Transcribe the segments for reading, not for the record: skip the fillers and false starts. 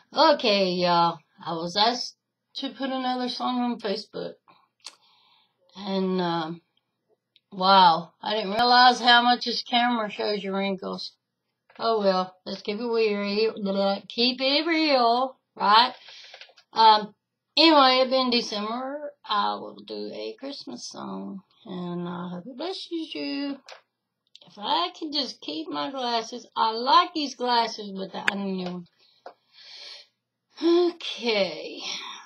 Okay, y'all. I was asked to put another song on Facebook, and wow, I didn't realize how much this camera shows your wrinkles. Oh well, let's keep it weird. Keep it real, right? Um. Anyway, it been December. I will do a Christmas song, and I hope it blesses you. If I could just keep my glasses, I like these glasses, but I don't know. Okay.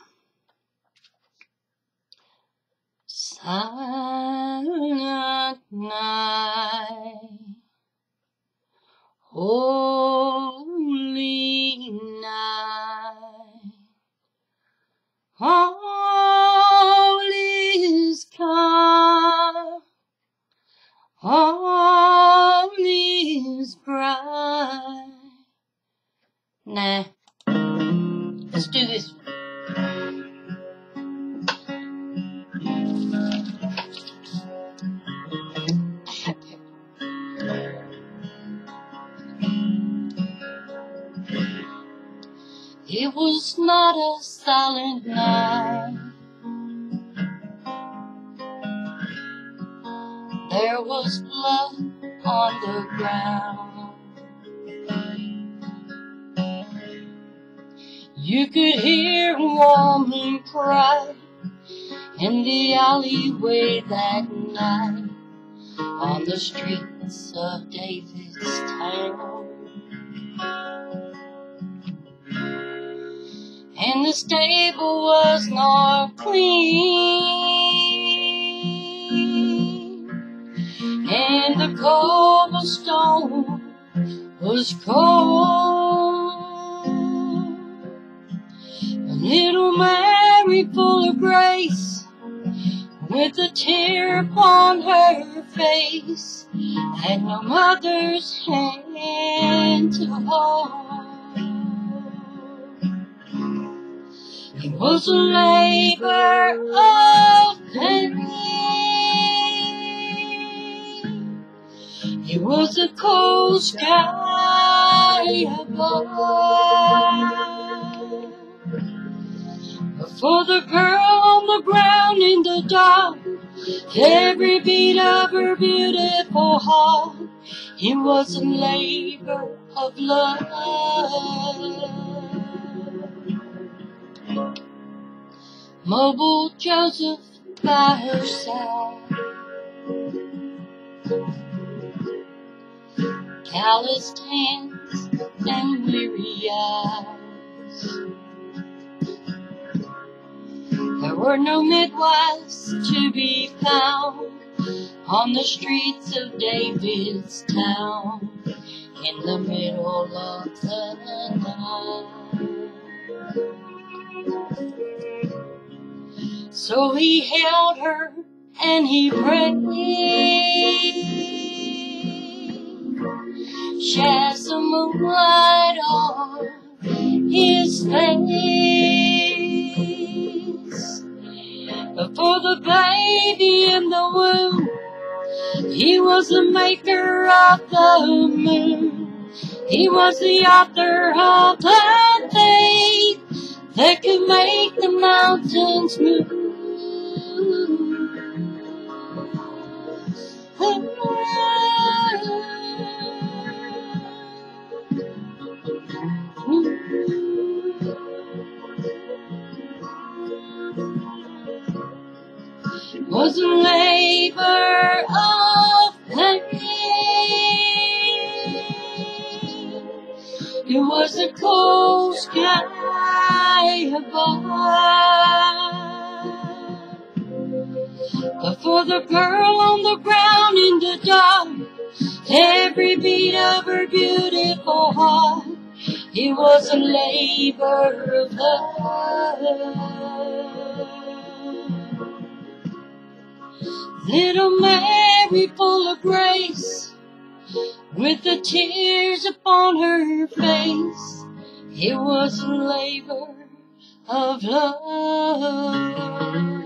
Silent night, holy night, all is calm, all is bright. Nah, let's do this one. It was not a silent night. There was blood on the ground. You could hear a woman cry in the alleyway that night on the streets of David's town. And the stable was not clean, and the cobblestone was cold. Little Mary, full of grace, with a tear upon her face, had no mother's hand to hold. It was a labor of pain. It was a cold sky above. For the girl on the ground in the dark, every beat of her beautiful heart, it was a labor of love. Mobile Joseph by her side, calloused hands and weary eyes. There were no midwives to be found on the streets of David's town in the middle of the night. So he held her and he prayed, shed some moonlight on his face. For the baby in the womb, he was the maker of the moon. He was the author of the faith that could make the mountains move. It was a labor of pain. It was a cold sky above. But for the girl on the ground in the dark, every beat of her beautiful heart, it was a labor of love. Little Mary, full of grace, with the tears upon her face, it was a labor of love.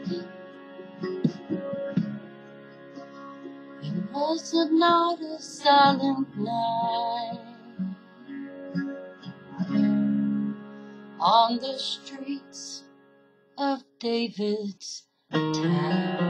It was not a silent night on the streets of David's town.